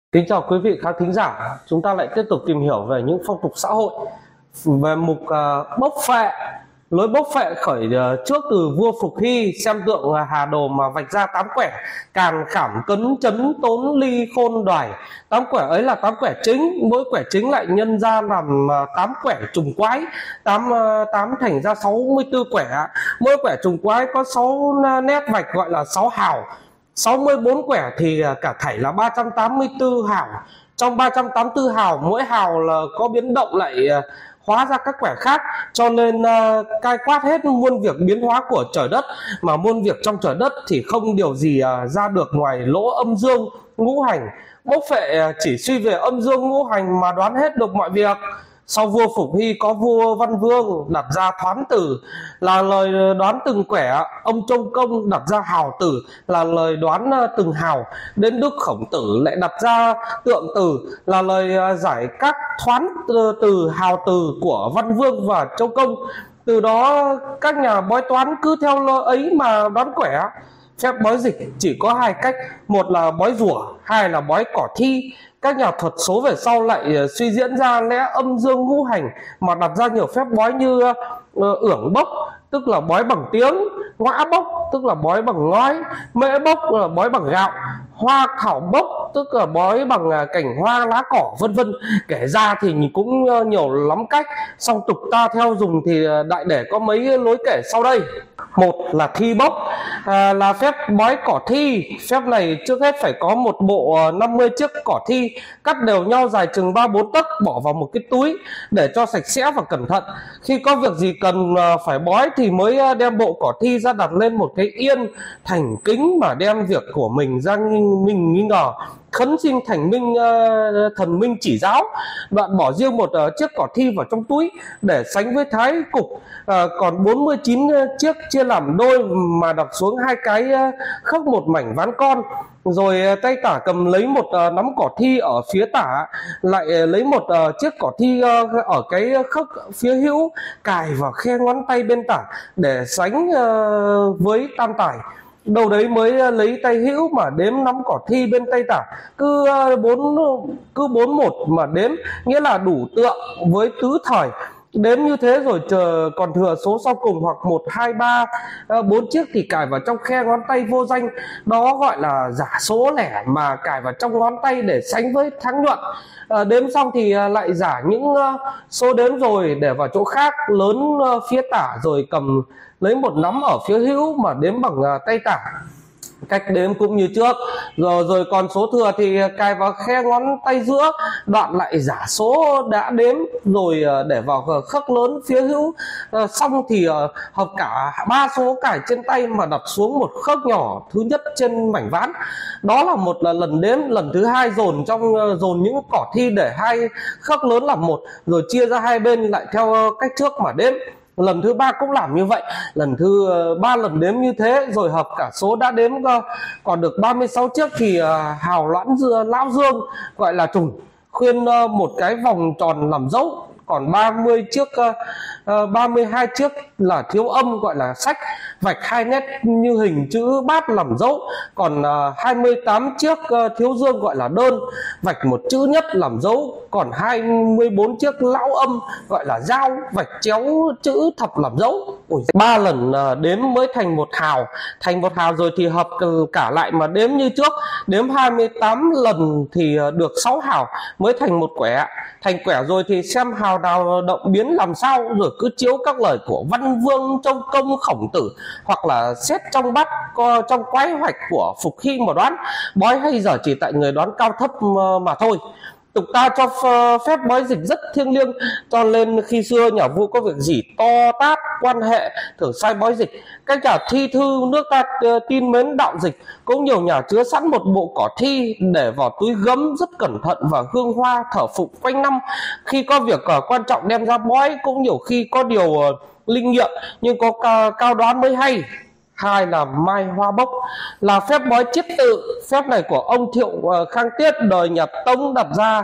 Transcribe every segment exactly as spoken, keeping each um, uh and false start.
Kính chào quý vị khán thính giả, chúng ta lại tiếp tục tìm hiểu về những phong tục xã hội về mục uh, bốc phệ. Lối bốc phệ khởi uh, trước từ vua Phục Hy, xem tượng uh, Hà Đồ mà vạch ra tám quẻ: càn, khảm, cấn, chấn, tốn, ly, khôn, đoài. Tám quẻ ấy là tám quẻ chính, mỗi quẻ chính lại nhân ra làm uh, tám quẻ trùng quái, tám uh, tám thành ra sáu mươi tư quẻ. Mỗi quẻ trùng quái có sáu nét vạch gọi là sáu hào. sáu mươi bốn quẻ thì cả thảy là ba trăm tám mươi tư hào. Trong ba trăm tám mươi tư hào, mỗi hào là có biến động lại hóa ra các quẻ khác, cho nên uh, cai quát hết muôn việc biến hóa của trời đất. Mà muôn việc trong trời đất thì không điều gì uh, ra được ngoài lỗ âm dương ngũ hành. Bốc phệ uh, chỉ suy về âm dương ngũ hành mà đoán hết được mọi việc. Sau vua Phục Hy có vua Văn Vương đặt ra thoán tử là lời đoán từng quẻ. Ông Trông Công đặt ra hào tử là lời đoán từng hào. Đến Đức Khổng Tử lại đặt ra tượng tử là lời giải các thoán từ hào từ của Văn Vương và Trông Công. Từ đó các nhà bói toán cứ theo ấy mà đoán quẻ. Phép bói dịch chỉ có hai cách, một là bói rủa, hai là bói cỏ thi. Các nhà thuật số về sau lại suy diễn ra lẽ âm dương ngũ hành mà đặt ra nhiều phép bói như uh, ưởng bốc tức là bói bằng tiếng, ngõa bốc tức là bói bằng ngói, mễ bốc là bói bằng gạo, hoa thảo bốc tức là bói bằng cành hoa lá cỏ, vân vân. Kể ra thì cũng nhiều lắm cách, song tục ta theo dùng thì đại để có mấy lối kể sau đây. Một là thi bốc, à, là phép bói cỏ thi. Phép này trước hết phải có một bộ năm mươi chiếc cỏ thi cắt đều nhau dài chừng ba bốn tấc, bỏ vào một cái túi để cho sạch sẽ và cẩn thận. Khi có việc gì cần phải bói thì mới đem bộ cỏ thi ra đặt lên một cái yên, thành kính mà đem việc của mình ra mình nghi ngờ, khấn xin thành minh uh, thần minh chỉ giáo. Đoạn bỏ riêng một uh, chiếc cỏ thi vào trong túi để sánh với thái cục. Uh, còn bốn mươi chín uh, chiếc chia làm đôi mà đặt xuống hai cái uh, khắc một mảnh ván con. Rồi uh, tay tả cầm lấy một uh, nắm cỏ thi ở phía tả, lại uh, lấy một uh, chiếc cỏ thi uh, ở cái khắc phía hữu, cài vào khe ngón tay bên tả để sánh uh, với tam tài. Đầu đấy mới lấy tay hữu mà đếm nắm cỏ thi bên tay tả, cứ bốn cứ bốn một mà đếm, nghĩa là đủ tượng với tứ thời. Đếm như thế rồi chờ còn thừa số sau cùng hoặc một, hai, ba, bốn chiếc thì cài vào trong khe ngón tay vô danh. Đó gọi là giả số lẻ mà cài vào trong ngón tay để sánh với tháng nhuận. À, đếm xong thì lại giả những uh, số đếm rồi để vào chỗ khác lớn uh, phía tả, rồi cầm lấy một nắm ở phía hữu mà đếm bằng uh, tay tả. Cách đếm cũng như trước, rồi rồi còn số thừa thì cài vào khe ngón tay giữa, đoạn lại giả số đã đếm rồi để vào khắc lớn phía hữu. À, xong thì hợp cả ba số cài trên tay mà đặt xuống một khắc nhỏ thứ nhất trên mảnh ván. Đó là một là lần đếm. Lần thứ hai dồn trong dồn những cỏ thi để hai khắc lớn làm một, rồi chia ra hai bên lại theo cách trước mà đếm. Lần thứ ba cũng làm như vậy, lần thứ ba lần đếm như thế rồi hợp cả số đã đếm còn được ba mươi sáu chiếc thì hào loãn lão dương gọi là trùng, khuyên một cái vòng tròn làm dấu. Còn ba mươi chiếc uh, ba mươi hai chiếc là thiếu âm gọi là sách, vạch hai nét như hình chữ bát làm dấu. Còn uh, hai mươi tám chiếc uh, thiếu dương gọi là đơn, vạch một chữ nhất làm dấu. Còn hai mươi bốn chiếc lão âm gọi là dao, vạch chéo chữ thập làm dấu. Ba lần uh, đếm mới thành một hào. Thành một hào rồi thì hợp cả lại mà đếm như trước. Đếm hai mươi tám lần thì uh, được sáu hào mới thành một quẻ. Thành quẻ rồi thì xem hào nào động biến làm sao, rồi cứ chiếu các lời của Văn Vương, Trông Công, Khổng Tử, hoặc là xét trong bát trong quái hoạch của Phục Hy mà đoán. Bói hay giờ chỉ tại người đoán cao thấp mà thôi. Tục ta cho phép bói dịch rất thiêng liêng, cho nên khi xưa nhà vua có việc gì to tát quan hệ thường sai bói dịch. Các nhà thi thư nước ta tin mến đạo dịch, cũng nhiều nhà chứa sẵn một bộ cỏ thi để vào túi gấm rất cẩn thận và hương hoa thờ phụng quanh năm. Khi có việc quan trọng đem ra bói, cũng nhiều khi có điều linh nghiệm nhưng có cao đoán mới hay. Hai là mai hoa bốc, là phép bói chiết tự. Phép này của ông Thiệu Khang Tiết đời nhà Tống đặt ra,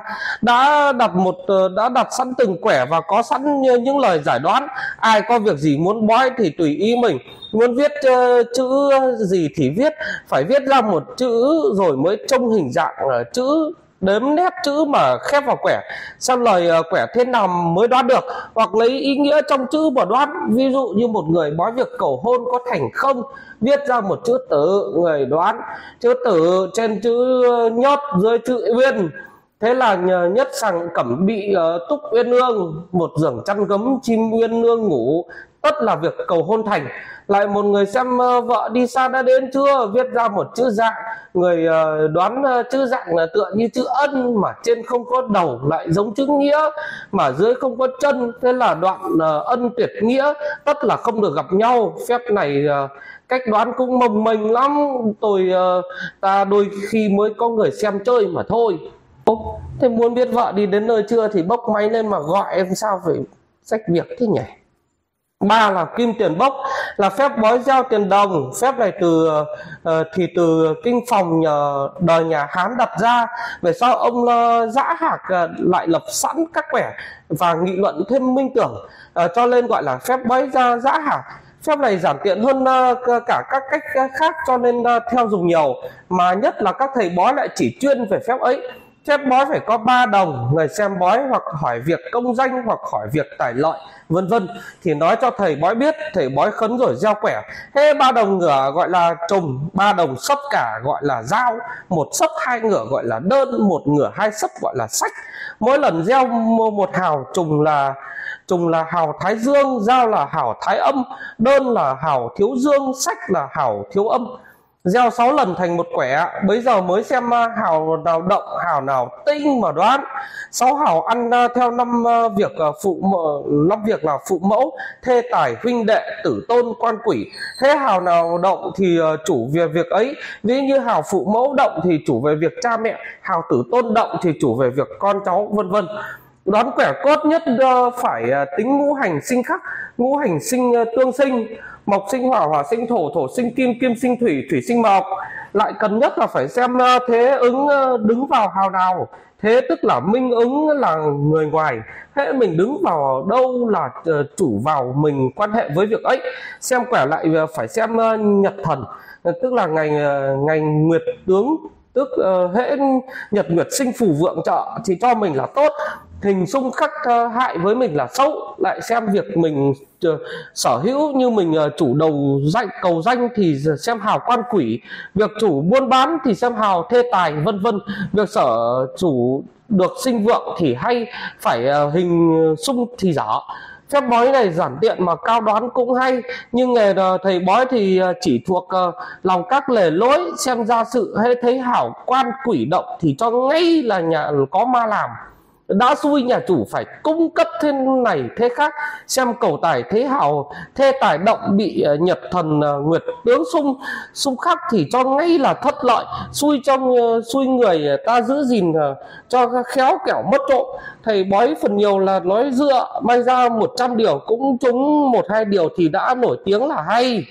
đã đặt một đã đặt sẵn từng quẻ và có sẵn những lời giải đoán. Ai có việc gì muốn bói thì tùy ý mình, muốn viết uh, chữ gì thì viết, phải viết ra một chữ rồi mới trông hình dạng uh, chữ đếm nét chữ mà khép vào quẻ, xem lời quẻ thế nào mới đoán được, hoặc lấy ý nghĩa trong chữ mà đoán. Ví dụ như một người bói việc cầu hôn có thành không, viết ra một chữ tử, người đoán chữ tử trên chữ nhót dưới chữ uyên, thế là nhất sàng cẩm bị uh, túc uyên ương, một giường chăn gấm chim uyên ương ngủ, tất là việc cầu hôn thành. Lại một người xem uh, vợ đi xa đã đến chưa, viết ra một chữ dạng, người uh, đoán uh, chữ dạng là tựa như chữ ân, mà trên không có đầu, lại giống chữ nghĩa mà dưới không có chân, thế là đoạn uh, ân tuyệt nghĩa, tất là không được gặp nhau. Phép này uh, cách đoán cũng mồng mênh lắm, tôi uh, ta đôi khi mới có người xem chơi mà thôi. Ô, thế muốn biết vợ đi đến nơi chưa thì bốc máy lên mà gọi em, sao phải rách việc thế nhỉ? Ba là kim tiền bốc, là phép bói gieo tiền đồng. Phép này từ uh, thì từ kinh phòng nhờ đời nhà Hán đặt ra. Về sau ông uh, Dã Hạc uh, lại lập sẵn các quẻ và nghị luận thêm minh tưởng, uh, cho nên gọi là phép bói ra Dã Hạc. Phép này giản tiện hơn uh, cả các cách khác, cho nên uh, theo dùng nhiều, mà nhất là các thầy bói lại chỉ chuyên về phép ấy. Phép bói phải có ba đồng, người xem bói hoặc hỏi việc công danh hoặc hỏi việc tài lợi vân vân thì nói cho thầy bói biết, thầy bói khấn rồi gieo quẻ. Thế ba đồng ngửa gọi là trùng, ba đồng sấp cả gọi là dao, một sấp hai ngửa gọi là đơn, một ngửa hai sấp gọi là sách. Mỗi lần gieo một hào, trùng là trùng là hào thái dương, dao là hào thái âm, đơn là hào thiếu dương, sách là hào thiếu âm. Gieo sáu lần thành một quẻ, bấy giờ mới xem hào nào động, hào nào tinh mà đoán. Sáu hào ăn theo năm việc phụ mẫu, năm việc là phụ mẫu, thê tài, huynh đệ, tử tôn, quan quỷ. Thế hào nào động thì chủ về việc ấy. Ví như hào phụ mẫu động thì chủ về việc cha mẹ, hào tử tôn động thì chủ về việc con cháu vân vân. Đoán quẻ cốt nhất phải tính ngũ hành sinh khắc, ngũ hành sinh tương sinh, mộc sinh hỏa, hỏa sinh thổ, thổ sinh kim, kim sinh thủy, thủy sinh mộc. Lại cần nhất là phải xem thế ứng đứng vào hào nào. Thế tức là minh ứng là người ngoài, thế mình đứng vào đâu là chủ vào mình quan hệ với việc ấy. Xem quẻ lại phải xem nhật thần, tức là ngày ngày nguyệt tướng, tức uh, hễ nhật nguyệt sinh phù vượng trợ thì cho mình là tốt, hình xung khắc uh, hại với mình là xấu. Lại xem việc mình uh, sở hữu, như mình uh, chủ đầu danh cầu danh thì xem hào quan quỷ, việc chủ buôn bán thì xem hào thê tài vân vân. Việc sở chủ được sinh vượng thì hay phải uh, hình xung thì dở. Phép bói này giản tiện mà cao đoán cũng hay, nhưng nghề thầy bói thì chỉ thuộc lòng các lề lối, xem ra sự hay thấy hảo quan quỷ động thì cho ngay là nhà có ma làm. Đã xui nhà chủ phải cung cấp thế này thế khác, xem cầu tài thế hảo thê tài động bị nhật thần nguyệt tướng xung xung khắc thì cho ngay là thất lợi, xui trong xui người ta giữ gìn cho khéo kẻo mất trộm. Thầy bói phần nhiều là nói dựa, may ra một trăm điều cũng trúng một hai điều thì đã nổi tiếng là hay.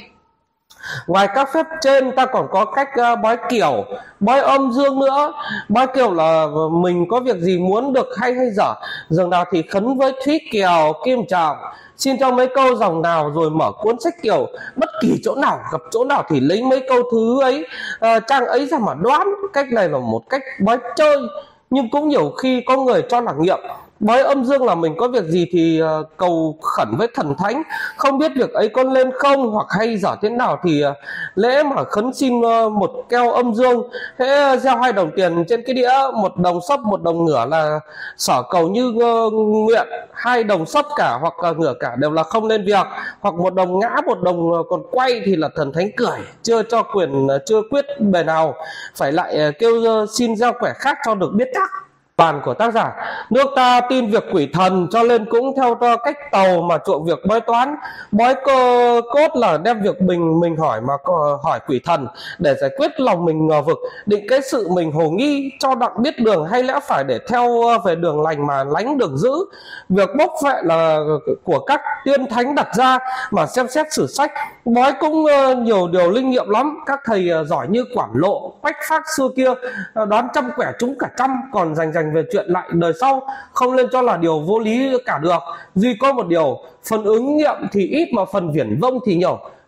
Ngoài các phép trên ta còn có cách uh, bói kiểu, bói âm dương nữa. Bói kiểu là mình có việc gì muốn được hay hay dở, dường nào thì khấn với Thúy Kiều, Kim Trọng, xin cho mấy câu dòng nào rồi mở cuốn sách kiểu. Bất kỳ chỗ nào gặp chỗ nào thì lấy mấy câu thứ ấy, uh, trang ấy ra mà đoán. Cách này là một cách bói chơi, nhưng cũng nhiều khi có người cho là nghiệm. Bói âm dương là mình có việc gì thì uh, cầu khẩn với thần thánh, không biết việc ấy có lên không hoặc hay dở thế nào thì uh, lễ mà khấn xin uh, một keo âm dương. Thế uh, gieo hai đồng tiền trên cái đĩa, một đồng sấp một đồng ngửa là sở cầu như uh, nguyện. Hai đồng sấp cả hoặc uh, ngửa cả đều là không lên việc, hoặc một đồng ngã một đồng uh, còn quay thì là thần thánh cười, chưa cho quyền uh, chưa quyết bề nào, phải lại uh, kêu uh, xin gieo quẻ khác cho được biết chắc. Bản của tác giả: nước ta tin việc quỷ thần, cho nên cũng theo cách tàu mà chuộng việc bói toán. Bói cơ cốt là đem việc mình mình hỏi mà hỏi quỷ thần để giải quyết lòng mình ngờ vực, định cái sự mình hồ nghi, cho đặng biết đường hay lẽ phải để theo về đường lành mà lánh đường dữ. Việc bốc phệ là của các tiên thánh đặt ra mà xem xét sử sách. Bói cũng nhiều điều linh nghiệm lắm, các thầy giỏi như Quản Lộ, Quách Phác xưa kia đoán trăm quẻ trúng cả trăm, còn dành dành về chuyện lại đời sau không lên cho là điều vô lý cả được. Duy có một điều, phần ứng nghiệm thì ít mà phần viển vông thì nhiều.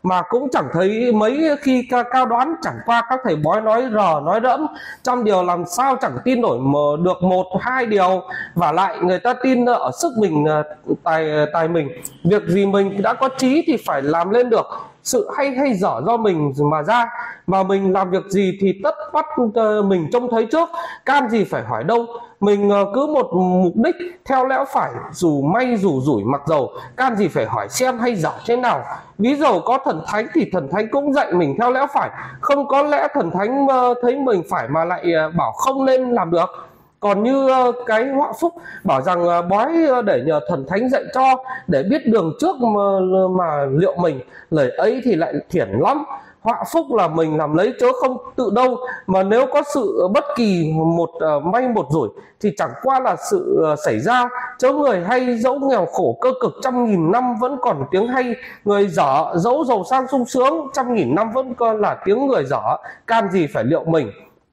mà cũng chẳng thấy mấy khi ca, cao đoán, chẳng qua các thầy bói nói rờ nói rẫm, trăm điều làm sao chẳng tin nổi mà được một hai điều. Và lại người ta tin ở sức mình, tài tài mình, việc gì mình đã có trí thì phải làm lên được, sự hay hay dở do mình mà ra, mà mình làm việc gì thì tất bắt mình trông thấy trước, can gì phải hỏi đâu. Mình cứ một mục đích theo lẽ phải, dù may dù rủi mặc dầu, can gì phải hỏi xem hay dở thế nào. Ví dụ có thần thánh thì thần thánh cũng dạy mình theo lẽ phải, không có lẽ thần thánh thấy mình phải mà lại bảo không nên làm được. Còn như cái họa phúc bảo rằng bói để nhờ thần thánh dạy cho, để biết đường trước mà, mà liệu mình, lời ấy thì lại thiển lắm. Họa phúc là mình làm lấy chớ không tự đâu, mà nếu có sự bất kỳ một uh, may một rủi thì chẳng qua là sự uh, xảy ra, chớ người hay dẫu nghèo khổ cơ cực trăm nghìn năm vẫn còn tiếng hay, người dở dẫu giàu sang sung sướng trăm nghìn năm vẫn còn là tiếng người dở, can gì phải liệu mình.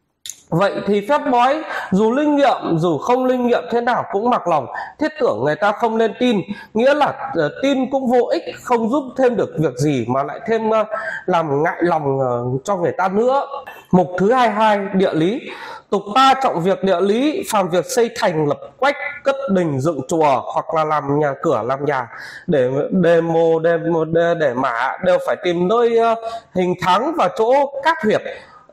Vậy thì phép bói dù linh nghiệm dù không linh nghiệm thế nào cũng mặc lòng, thiết tưởng người ta không nên tin, nghĩa là uh, tin cũng vô ích, không giúp thêm được việc gì mà lại thêm uh, làm ngại lòng uh, cho người ta nữa. Mục thứ hai mươi hai, địa lý. Tục ta trọng việc địa lý, phàm việc xây thành lập quách, cất đình dựng chùa hoặc là làm nhà cửa làm nhà, để đề mồ đề, đề, để mã đều phải tìm nơi uh, hình thắng và chỗ cát huyệt.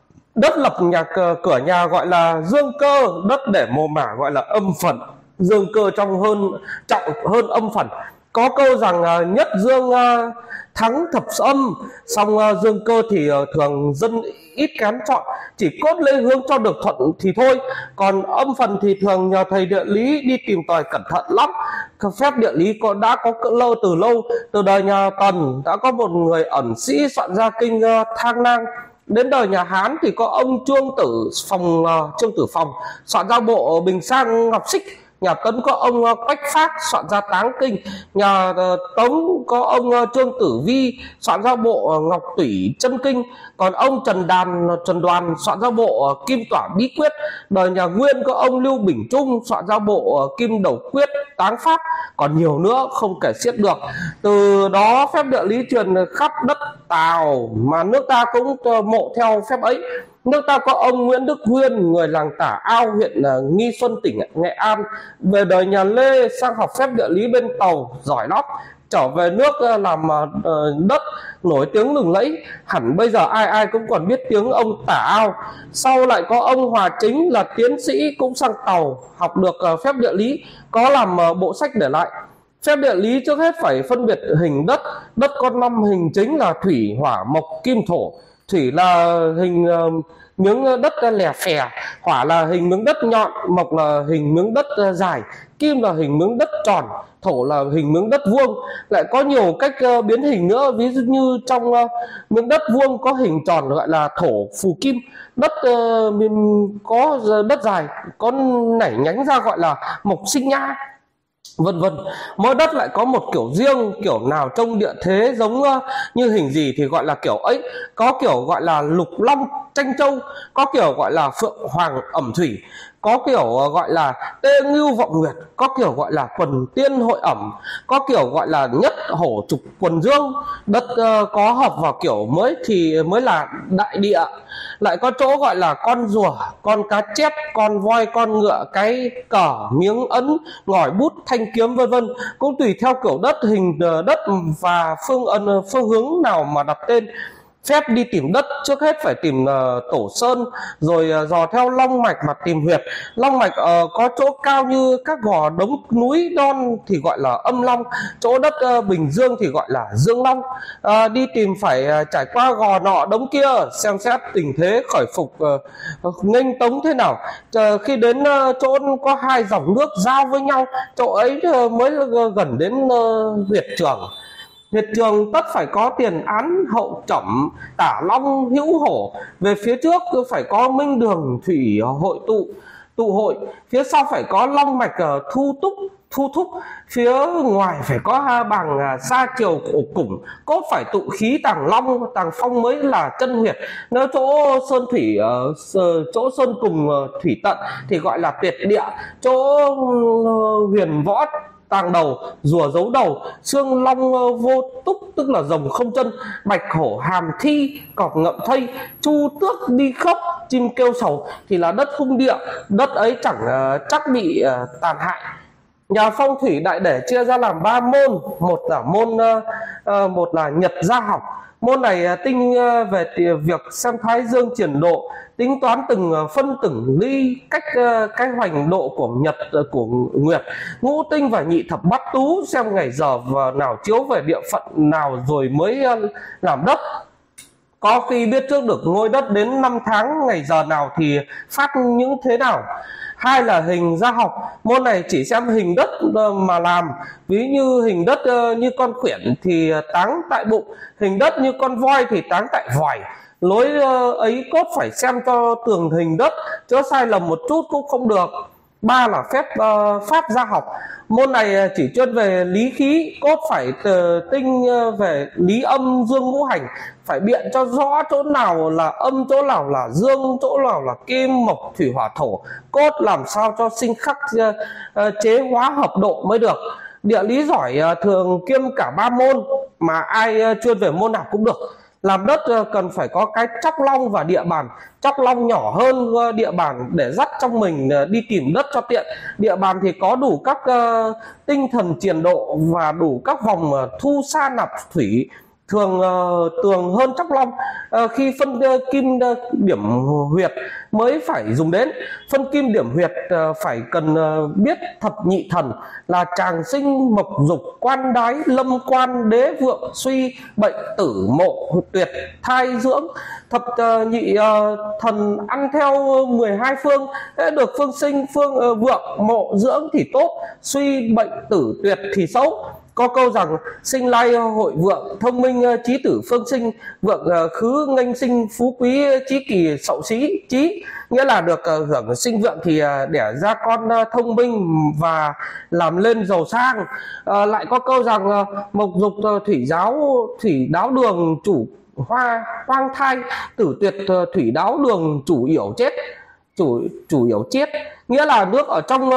Đất lập nhà cửa nhà gọi là dương cơ, đất để mồ mả gọi là âm phần. Dương cơ trong hơn trọng hơn âm phần. Có câu rằng nhất dương thắng thập âm, song dương cơ thì thường dân ít kén chọn, chỉ cốt lấy hướng cho được thuận thì thôi. Còn âm phần thì thường nhờ thầy địa lý đi tìm tòi cẩn thận lắm. Phép địa lý có đã có cỡ lâu từ lâu, từ đời nhà Tần đã có một người ẩn sĩ soạn ra kinh Thang Nang. Đến đời nhà Hán thì có ông Trương Tử Phòng uh, Trương Tử Phòng soạn ra bộ Bình Sang Ngọc Xích. Nhà Tấn có ông uh, Quách Phác soạn ra Táng Kinh. Nhà uh, Tống có ông uh, Trương Tử Vi soạn ra bộ uh, Ngọc Tủy Chân Kinh. Còn ông Trần Đàn uh, Trần Đoàn soạn ra bộ uh, Kim Tỏa Bí Quyết. Đời nhà Nguyên có ông Lưu Bình Trung soạn ra bộ uh, Kim Đầu Quyết Táng Pháp. Còn nhiều nữa không kể xiết được. Từ đó phép địa lý truyền khắp đất Tào, mà nước ta cũng uh, mộ theo phép ấy. Nước ta có ông Nguyễn Đức Huyên, người làng Tả Ao, huyện uh, Nghi Xuân, tỉnh Nghệ An. Về đời nhà Lê sang học phép địa lý bên Tàu, giỏi lắm. Trở về nước uh, làm uh, đất nổi tiếng lừng lẫy, hẳn bây giờ ai ai cũng còn biết tiếng ông Tả Ao. Sau lại có ông Hòa Chính là tiến sĩ cũng sang Tàu học được uh, phép địa lý, có làm uh, bộ sách để lại. Phép địa lý trước hết phải phân biệt hình đất. Đất có năm hình chính là thủy, hỏa, mộc, kim, thổ. Thủy là hình uh, miếng đất lè phè, hỏa là hình miếng đất nhọn, mộc là hình miếng đất uh, dài, kim là hình miếng đất tròn, thổ là hình miếng đất vuông. Lại có nhiều cách uh, biến hình nữa, ví dụ như trong uh, miếng đất vuông có hình tròn gọi là thổ phù kim, đất uh, có đất dài có nảy nhánh ra gọi là mộc sinh nha, vân vân. Mỗi đất lại có một kiểu riêng, kiểu nào trông địa thế giống uh, như hình gì thì gọi là kiểu ấy. Có kiểu gọi là lục long tranh châu, có kiểu gọi là phượng hoàng ẩm thủy, có kiểu uh, gọi là tê ngưu vọng nguyệt, có kiểu gọi là quần tiên hội ẩm, có kiểu gọi là nhất hổ trục quần dương. Đất uh, có hợp vào kiểu mới thì mới là đại địa. Lại có chỗ gọi là con rùa, con cá chép, con voi, con ngựa, cái cờ, miếng ấn, ngòi bút, thanh kiếm, vân vân. Cũng tùy theo kiểu đất, hình đất và phương ân phương hướng nào mà đặt tên. Phép đi tìm đất trước hết phải tìm uh, tổ sơn, rồi uh, dò theo long mạch mà tìm huyệt. Long mạch uh, có chỗ cao như các gò đống núi non thì gọi là âm long, chỗ đất uh, bình dương thì gọi là dương long. Uh, đi tìm phải uh, trải qua gò nọ đống kia, xem xét tình thế khởi phục uh, nghênh tống thế nào. Uh, khi đến uh, chỗ có hai dòng nước giao với nhau, chỗ ấy uh, mới uh, gần đến uh, huyệt trường. Huyệt trường tất phải có tiền án hậu trẩm, tả long hữu hổ. Về phía trước phải có minh đường thủy hội tụ tụ hội, phía sau phải có long mạch thu túc thu thúc, phía ngoài phải có bằng sa chiều ổ củng, cốt phải tụ khí tàng long tàng phong mới là chân huyệt. Nếu chỗ sơn thủy chỗ sơn cùng thủy tận thì gọi là tuyệt địa, chỗ huyền võ tàng đầu, rùa giấu đầu, xương long vô túc tức là rồng không chân, bạch hổ hàm thi, cọp ngậm thây, chu tước đi khóc, chim kêu sầu, thì là đất hung địa, đất ấy chẳng uh, chắc bị uh, tàn hại. Nhà phong thủy đại để chia ra làm ba môn, một là môn uh, uh, một là nhật gia học. Môn này uh, tinh uh, về việc xem thái dương chuyển độ, tính toán từng uh, phân từng ly cách uh, cái hoành độ của nhật uh, của nguyệt, ngũ tinh và nhị thập bát tú, xem ngày giờ và nào chiếu về địa phận nào rồi mới uh, làm đất. Có khi biết trước được ngôi đất đến năm tháng ngày giờ nào thì phát những thế nào. Hai là hình gia học, môn này chỉ xem hình đất mà làm. Ví như hình đất như con khuyển thì táng tại bụng, hình đất như con voi thì táng tại vòi. Lối ấy cốt phải xem cho tường hình đất, chứ sai lầm một chút cũng không được. Ba là phép uh, pháp gia học, môn này chỉ chuyên về lý khí, cốt phải uh, tinh uh, về lý âm dương ngũ hành, phải biện cho rõ chỗ nào là âm, chỗ nào là dương, chỗ nào là kim mộc thủy hỏa thổ, cốt làm sao cho sinh khắc uh, uh, chế hóa hợp độ mới được. Địa lý giỏi uh, thường kiêm cả ba môn, mà ai uh, chuyên về môn nào cũng được. Làm đất cần phải có cái chóc long và địa bàn. Chóc long nhỏ hơn địa bàn để dắt trong mình đi tìm đất cho tiện. Địa bàn thì có đủ các uh, tinh thần triền độ và đủ các vòng uh, thu sa nạp thủy, thường uh, tường hơn chóc long. Uh, khi phân uh, kim uh, điểm huyệt mới phải dùng đến. Phân kim điểm huyệt uh, phải cần uh, biết thập nhị thần là tràng sinh, mộc dục, quan đái, lâm quan, đế vượng, suy, bệnh, tử, mộ, tuyệt, thai, dưỡng. Thập uh, nhị uh, thần ăn theo mười hai phương, để được phương sinh, phương uh, vượng, mộ, dưỡng thì tốt, suy, bệnh, tử, tuyệt thì xấu. Có câu rằng sinh lai hội vượng, thông minh trí tử phương sinh, vượng khứ nghênh sinh, phú quý trí kỳ sậu sĩ trí, nghĩa là được hưởng sinh vượng thì đẻ ra con thông minh và làm lên giàu sang. À, lại có câu rằng mộc dục thủy giáo, thủy đáo đường chủ hoa hoang thai, tử tuyệt thủy đáo đường chủ yểu chết, chủ chủ yểu chết, nghĩa là nước ở trong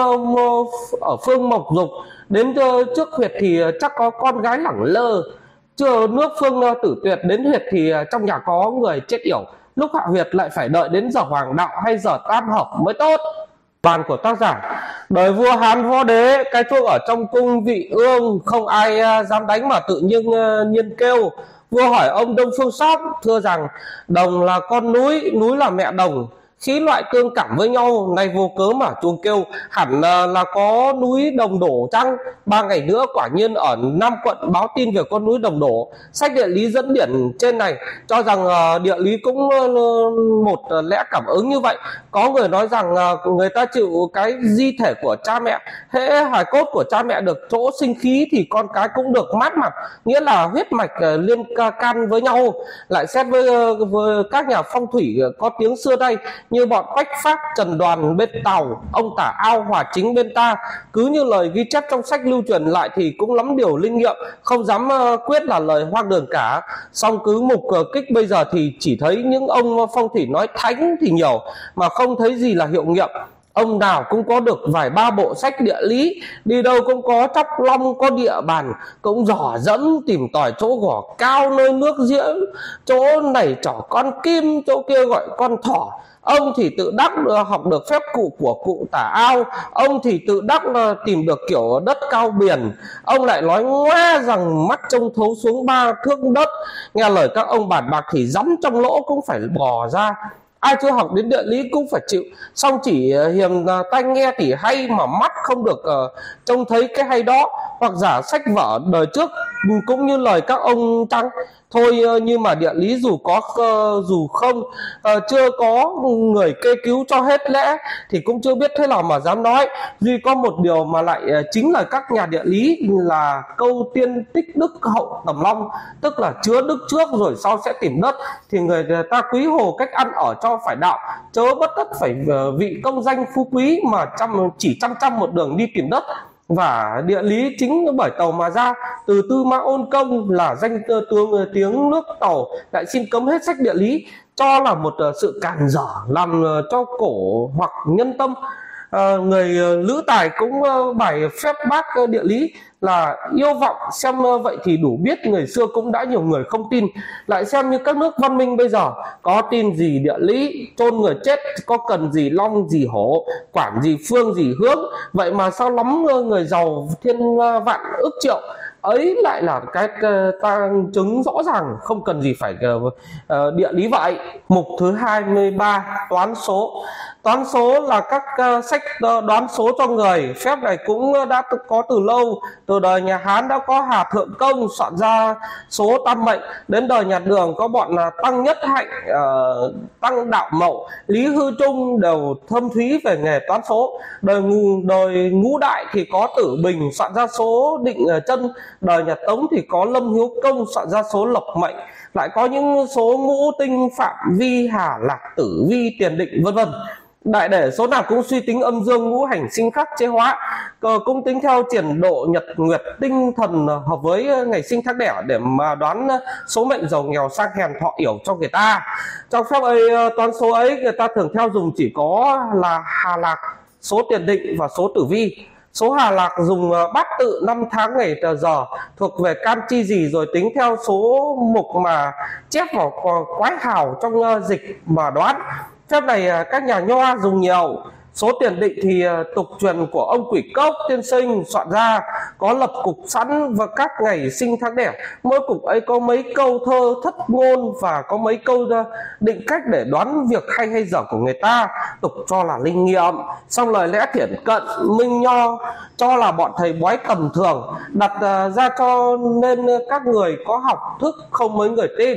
ở phương mộc dục đến trước huyệt thì chắc có con gái lẳng lơ, chưa nước phương tử tuyệt đến huyệt thì trong nhà có người chết yểu. Lúc hạ huyệt lại phải đợi đến giờ hoàng đạo hay giờ tam hợp mới tốt. Bàn của tác giả: đời vua Hán Võ Đế, cái thuốc ở trong cung vị ương, không ai dám đánh mà tự nhiên nhiên kêu. Vua hỏi ông Đông Phương Sóc, thưa rằng đồng là con núi, núi là mẹ đồng, khí loại tương cảm với nhau, nay vô cớ mà chuông kêu, hẳn là, là có núi đồng đổ chăng? Ba ngày nữa quả nhiên ở Nam Quận báo tin về con núi đồng đổ. Sách địa lý dẫn điển trên này cho rằng uh, địa lý cũng uh, một uh, lẽ cảm ứng như vậy. Có người nói rằng uh, người ta chịu cái di thể của cha mẹ, hễ hài cốt của cha mẹ được chỗ sinh khí thì con cái cũng được mát mặt, nghĩa là huyết mạch uh, liên can với nhau. Lại xét với, uh, với các nhà phong thủy uh, có tiếng xưa đây, như bọn Bách Phát, Trần Đoàn bên Tàu, ông Tả Ao, Hòa Chính bên ta, cứ như lời ghi chép trong sách lưu truyền lại thì cũng lắm điều linh nghiệm, không dám uh, quyết là lời hoang đường cả. Song cứ mục uh, kích bây giờ thì chỉ thấy những ông phong thủy nói thánh thì nhiều, mà không thấy gì là hiệu nghiệm. Ông nào cũng có được vài ba bộ sách địa lý, đi đâu cũng có chóc long, có địa bàn, cũng dò dẫn tìm tòi chỗ gò cao nơi nước diễn, chỗ này trỏ con kim, chỗ kia gọi con thỏ. Ông thì tự đắc học được phép cụ của cụ Tả Ao, ông thì tự đắc tìm được kiểu đất cao biển, ông lại nói ngoa rằng mắt trông thấu xuống ba thước đất. Nghe lời các ông bàn bạc thì rắn trong lỗ cũng phải bò ra. Ai chưa học đến địa lý cũng phải chịu, xong chỉ hiềm tai nghe thì hay mà mắt không được uh, trông thấy cái hay đó. Hoặc giả sách vở đời trước cũng như lời các ông chăng? Thôi uh, nhưng mà địa lý dù có uh, dù không uh, chưa có người kê cứu cho hết lẽ thì cũng chưa biết thế nào mà dám nói. Duy có một điều mà lại uh, chính là các nhà địa lý là câu tiên tích đức hậu tầm long, tức là chứa đức trước rồi sau sẽ tìm đất, thì người ta quý hồ cách ăn ở cho phải đạo, chớ bất tất phải uh, vị công danh phú quý mà chăm, chỉ chăm chăm một đường đi tìm đất. Và địa lý chính bởi Tàu mà ra, từ Tư Mã Ôn Công là danh tướng tiếng nước Tàu lại xin cấm hết sách địa lý, cho là một sự cản trở làm cho cổ hoặc nhân tâm. À, người lữ tài cũng bài phép bác địa lý là yêu vọng, xem vậy thì đủ biết người xưa cũng đã nhiều người không tin, lại xem như các nước văn minh bây giờ có tin gì địa lý, chôn người chết có cần gì long gì hổ, quản gì phương gì hướng, vậy mà sao lắm người giàu thiên vạn ức triệu ấy lại là cái tăng chứng rõ ràng, không cần gì phải uh, địa lý vậy. Mục thứ hai mươi ba, toán số. Toán số là các uh, sách uh, đoán số cho người. Phép này cũng đã có từ lâu, từ đời nhà Hán đã có Hà Thượng Công soạn ra số tam mệnh, đến đời nhà Đường có bọn uh, Tăng Nhất Hạnh, uh, Tăng Đạo Mậu, Lý Hư Trung đều thâm thúy về nghề toán số. Đời ngũ, đời Ngũ Đại thì có Tử Bình soạn ra số định uh, chân, đời nhà Tống thì có Lâm Hiếu Công soạn ra số lộc mệnh, lại có những số ngũ tinh, phạm vi, hà lạc, tử vi, tiền định vân vân. Đại để số nào cũng suy tính âm dương ngũ hành sinh khắc chế hóa, cũng tính theo triển độ nhật nguyệt tinh thần hợp với ngày sinh tháng đẻ để mà đoán số mệnh giàu nghèo sang hèn thọ yểu cho người ta. Trong phép ấy, toán số ấy người ta thường theo dùng chỉ có là hà lạc, số tiền định và số tử vi. Số hà lạc dùng bát tự năm tháng ngày giờ thuộc về can chi gì rồi tính theo số mục mà chép vào quái hào trong dịch mà đoán. Phép này các nhà nho dùng nhiều. Số tiền định thì tục truyền của ông Quỷ Cốc tiên sinh soạn ra, có lập cục sẵn và các ngày sinh tháng đẻ. Mỗi cục ấy có mấy câu thơ thất ngôn và có mấy câu định cách để đoán việc hay hay dở của người ta, tục cho là linh nghiệm. Xong lời lẽ thiển cận minh nho cho là bọn thầy bói tầm thường, đặt ra cho nên các người có học thức không mấy người tin.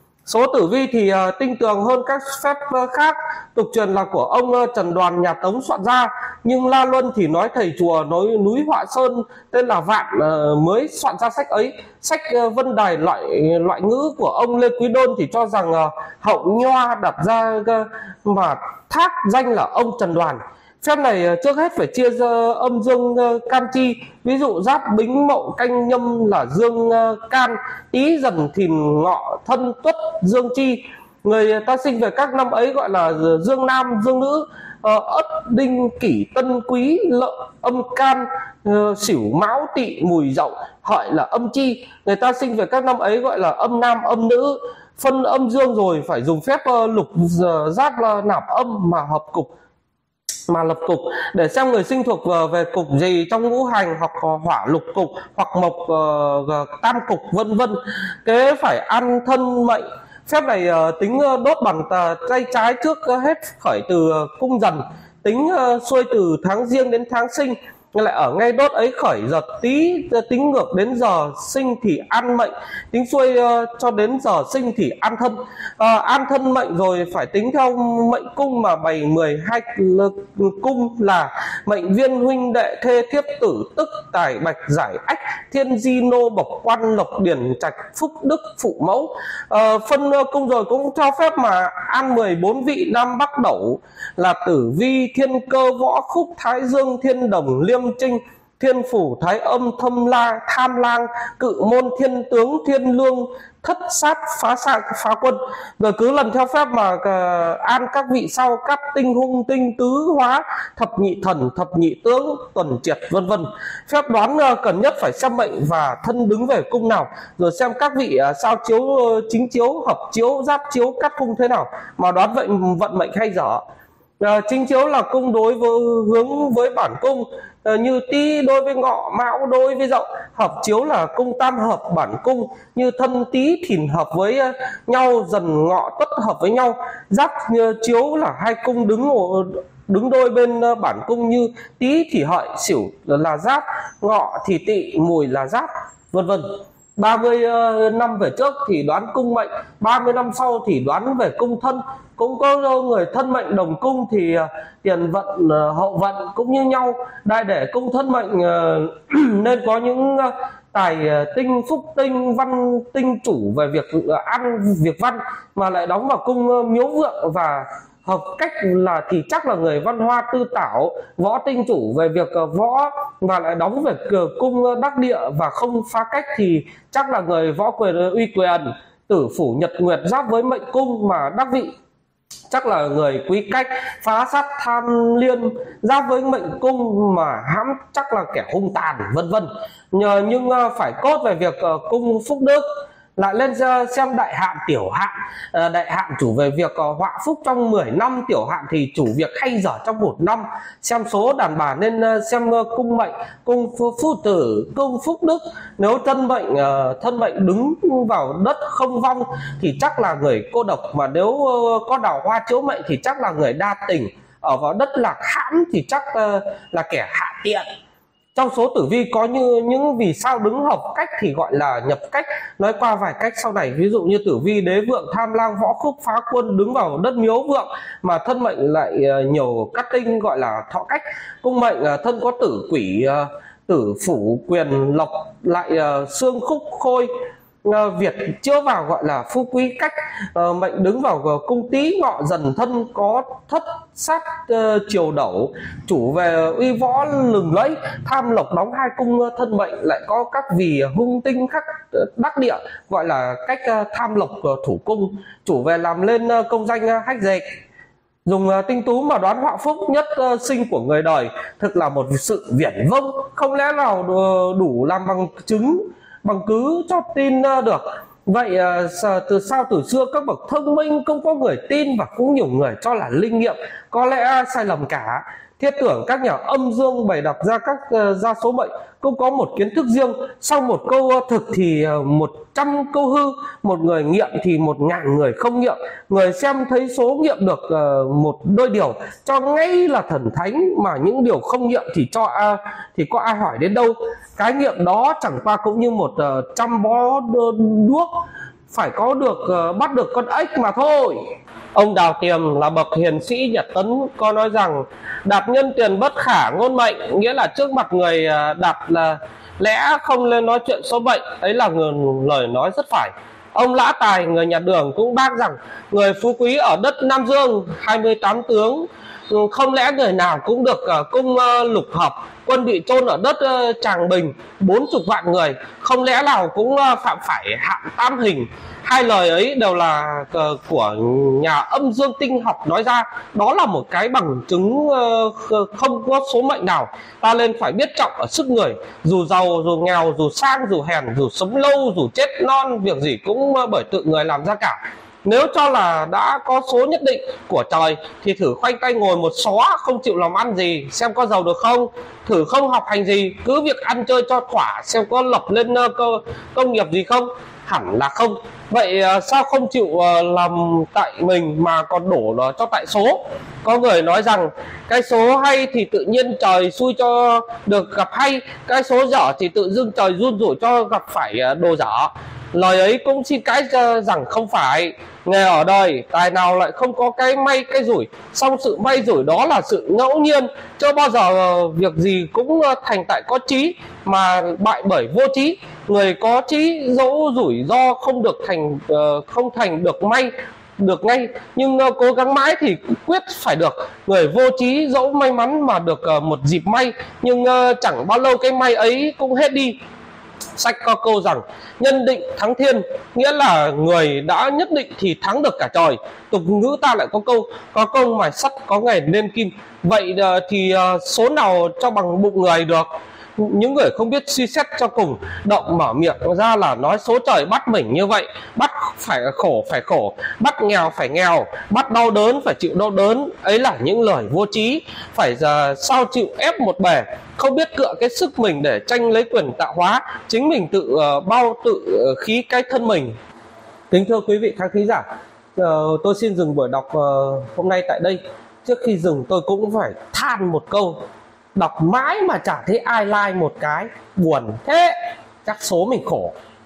Số tử vi thì uh, tinh tường hơn các phép uh, khác, tục truyền là của ông uh, Trần Đoàn nhà Tống soạn ra, nhưng La Luân thì nói thầy chùa nói núi Họa Sơn tên là Vạn uh, mới soạn ra sách ấy. Sách uh, Vân Đài loại loại ngữ của ông Lê Quý Đôn thì cho rằng uh, Hậu Nho đặt ra uh, mà thác danh là ông Trần Đoàn. Phép này trước hết phải chia ra âm dương can chi, ví dụ Giáp Bính Mậu Canh Nhâm là dương can, Ý Dần Thìn Ngọ Thân Tuất dương chi. Người ta sinh về các năm ấy gọi là dương nam dương nữ. Ất Đinh Kỷ Tân Quý Lợi âm can, Sửu Mão Tỵ Mùi Dậu Hợi là âm chi. Người ta sinh về các năm ấy gọi là âm nam âm nữ. Phân âm dương rồi phải dùng phép lục giác nạp âm mà hợp cục mà lập cục để xem người sinh thuộc về cục gì trong ngũ hành, hoặc hỏa lục cục hoặc mộc uh, tam cục vân vân. Kế phải ăn thân mệnh. Phép này uh, tính đốt bằng tay trái trước hết khởi từ cung dần, tính uh, xuôi từ tháng Giêng đến tháng Sinh, lại ở ngay đốt ấy khởi giờ Tý, tính ngược đến giờ sinh thì an mệnh, tính xuôi uh, cho đến giờ sinh thì an thân. uh, An thân mệnh rồi phải tính theo mệnh cung mà bày mười hai cung là mệnh viên huynh đệ thê thiếp tử tức tài bạch giải ách thiên di nô bộc quan lộc điển trạch phúc đức phụ mẫu. uh, Phân cung rồi cũng cho phép mà an mười bốn vị nam bắc đẩu là tử vi, thiên cơ, võ khúc, thái dương, thiên đồng, liêm trinh, thiên phủ, thái âm, thâm la, tham lang, cự môn, thiên tướng, thiên lương, thất sát, phá xạ, phá quân. Rồi cứ lần theo phép mà uh, an các vị sau: cát tinh, hung tinh, tứ hóa, thập nhị thần, thập nhị tướng, tuần triệt vân vân. Phép đoán uh, cần nhất phải xem mệnh và thân đứng về cung nào, rồi xem các vị uh, sao chiếu, uh, chính chiếu, hợp chiếu, giáp chiếu, cát cung thế nào mà đoán vậy vận mệnh hay dở. Uh, chính chiếu là cung đối với hướng với bản cung, uh, như Tý đối với Ngọ, Mão đối với Dậu. Hợp chiếu là cung tam hợp bản cung, như Thân, Tý, Thìn hợp với uh, nhau, Dần, Ngọ, Tuất hợp với nhau. Giáp uh, chiếu là hai cung đứng uh, đứng đôi bên uh, bản cung, như Tý thì Hợi, Sửu là Giáp, Ngọ thì Tỵ, Mùi là Giáp vân vân. ba mươi năm về trước thì đoán cung mệnh, ba mươi năm sau thì đoán về cung thân. Cũng có người thân mệnh đồng cung thì tiền vận hậu vận cũng như nhau. Đại để cung thân mệnh nên có những tài tinh, phúc tinh, văn tinh chủ về việc ăn, việc văn, mà lại đóng vào cung miếu vượng và hợp cách là thì chắc là người văn hoa tư tảo. Võ tinh chủ về việc võ mà lại đóng về cung đắc địa và không phá cách thì chắc là người võ quyền uy quyền. Tử phủ nhật nguyệt giáp với mệnh cung mà đắc vị chắc là người quý cách, phá sát tham liên, giáp với mệnh cung mà hãm chắc là kẻ hung tàn, vân vân. Nhờ nhưng phải cốt về việc cung phúc đức. Lại lên xem đại hạn tiểu hạn. Đại hạn chủ về việc họa phúc trong mười năm, tiểu hạn thì chủ việc hay dở trong một năm. Xem số đàn bà nên xem cung mệnh, cung phu tử, cung phúc đức. Nếu thân mệnh thân mệnh đứng vào đất không vong thì chắc là người cô độc, mà nếu có đào hoa chiếu mệnh thì chắc là người đa tình. Ở vào đất lạc hãm thì chắc là kẻ hạ tiện. Trong số tử vi có như những vì sao đứng hợp cách thì gọi là nhập cách. Nói qua vài cách sau này, ví dụ như tử vi đế vượng tham lang võ khúc phá quân đứng vào đất miếu vượng mà thân mệnh lại nhiều cát tinh gọi là thọ cách. Cung mệnh thân có tử quỷ tử phủ quyền lộc lại xương khúc khôi Việt chữa vào gọi là phu quý cách. uh, Mệnh đứng vào cung Tý ngọ dần thân có thất sát uh, triều đẩu, chủ về uy võ lừng lẫy. Tham lộc đóng hai cung thân mệnh lại có các vì hung tinh khắc đắc địa gọi là cách uh, tham lộc uh, thủ cung, chủ về làm lên uh, công danh uh, hách dệt. Dùng uh, tinh tú mà đoán họa phúc nhất uh, sinh của người đời thực là một sự viển vông, không lẽ nào đủ làm bằng chứng bằng cứ cho tin được. Vậy từ sao từ xưa các bậc thông minh không có người tin và cũng nhiều người cho là linh nghiệm, có lẽ sai lầm cả. Thiết tưởng các nhà âm dương bày đặt ra các gia số mệnh cũng có một kiến thức riêng, sau một câu thực thì một trăm câu hư, một người nghiệm thì một ngàn người không nghiệm. Người xem thấy số nghiệm được một đôi điều cho ngay là thần thánh, mà những điều không nghiệm thì cho thì có ai hỏi đến đâu. Cái nghiệm đó chẳng qua cũng như một trăm bó đuốc phải có được bắt được con ếch mà thôi. Ông Đào Tiềm là bậc hiền sĩ Nhật Tấn có nói rằng đạt nhân tiền bất khả ngôn mệnh, nghĩa là trước mặt người đạt là lẽ không nên nói chuyện số mệnh, ấy là người, lời nói rất phải. Ông Lã Tài người nhà Đường cũng bác rằng người phú quý ở đất Nam Dương hai mươi tám tướng, không lẽ người nào cũng được cung lục hợp, quân bị chôn ở đất Tràng Bình bốn chục vạn người, không lẽ nào cũng phạm phải hạng tam hình. Hai lời ấy đều là của nhà âm dương tinh học nói ra, đó là một cái bằng chứng không có số mệnh nào. Ta nên phải biết trọng ở sức người, dù giàu dù nghèo, dù sang dù hèn, dù sống lâu dù chết non, việc gì cũng bởi tự người làm ra cả. Nếu cho là đã có số nhất định của trời thì thử khoanh tay ngồi một xó không chịu làm ăn gì xem có giàu được không. Thử không học hành gì, cứ việc ăn chơi cho thỏa xem có lập lên uh, công nghiệp gì không. Hẳn là không. Vậy uh, sao không chịu uh, làm tại mình mà còn đổ uh, cho tại số. Có người nói rằng cái số hay thì tự nhiên trời xui cho được gặp hay, cái số dở thì tự dưng trời run rủi cho gặp phải uh, đồ dở. Lời ấy cũng xin cái rằng không phải. Nghề ở đời tài nào lại không có cái may cái rủi, song sự may rủi đó là sự ngẫu nhiên, chưa bao giờ việc gì cũng thành tại có trí mà bại bởi vô trí. Người có trí dẫu rủi ro không được thành không thành được may được ngay, nhưng cố gắng mãi thì quyết phải được. Người vô trí dẫu may mắn mà được một dịp may, nhưng chẳng bao lâu cái may ấy cũng hết đi. Sách có câu rằng nhân định thắng thiên, nghĩa là người đã nhất định thì thắng được cả trời. Tục ngữ ta lại có câu có công mài sắt có ngày nên kim. Vậy thì số nào cho bằng bụng người được. Những người không biết suy xét cho cùng, động mở miệng ra là nói số trời bắt mình như vậy, bắt phải khổ phải khổ, bắt nghèo phải nghèo, bắt đau đớn phải chịu đau đớn. Ấy là những lời vô trí, phải giờ sao chịu ép một bề, không biết cựa cái sức mình để tranh lấy quyền tạo hóa, chính mình tự uh, bao tự uh, khí cái thân mình. Kính thưa quý vị khán thính giả, uh, tôi xin dừng buổi đọc uh, hôm nay tại đây. Trước khi dừng tôi cũng phải than một câu, đọc mãi mà chả thấy ai like một cái, buồn thế, chắc số mình khổ.